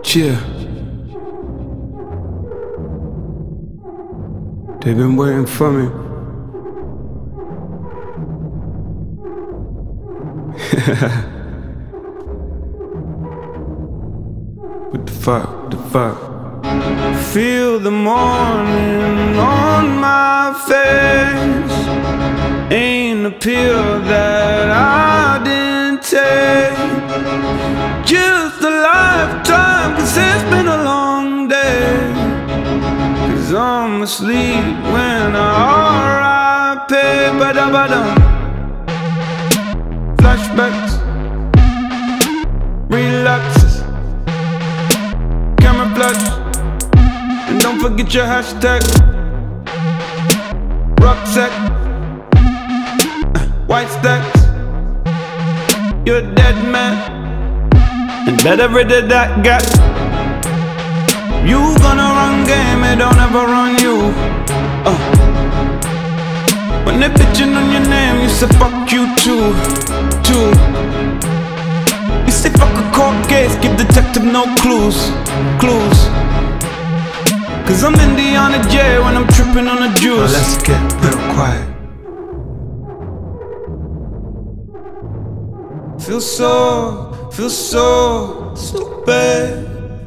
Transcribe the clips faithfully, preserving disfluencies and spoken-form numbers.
Yeah. They've been waiting for me. What the fuck, the fuck? Feel the morning on my face. Ain't a pill that I didn't take. Just a lifetime, cause it's been a long day. Cause I'm asleep when I R I P. Ba-da-ba-dum. Flashbacks, relapses, camera flash, and don't forget your hashtag. Rucksack, white stacks, you're a dead man, and better rid of that gap. You gonna run game, it don't ever run you. uh. When they bitchin' on your name, you say fuck you too, too. You say fuck a court case, give detective no clues, clues. Cause I'm Indiana J when I'm trippin' on the juice. Now let's get real quiet. Feel so, feel so stupid.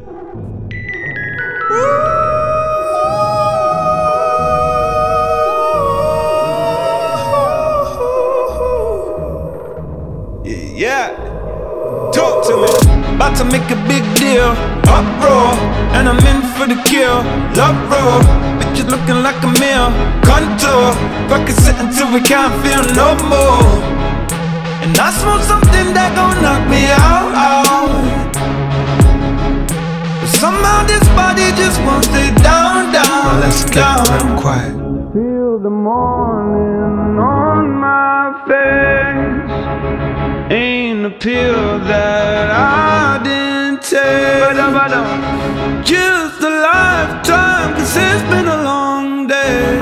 Yeah, talk to me. About to make a big deal, uproar, and I'm in for the kill. Love roll, bitches looking like a meal. Contour, Percocet until we can't feel no more. And I smoke something that gon' knock me out, out. But somehow this body just won't stay down, down. Now let's get down. Real quiet. Feel the morning on my face. Ain't a pill that I didn't take. Just a lifetime, cause it's been a long day.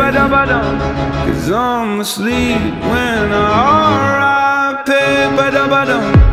Cause I'm asleep when I R I P.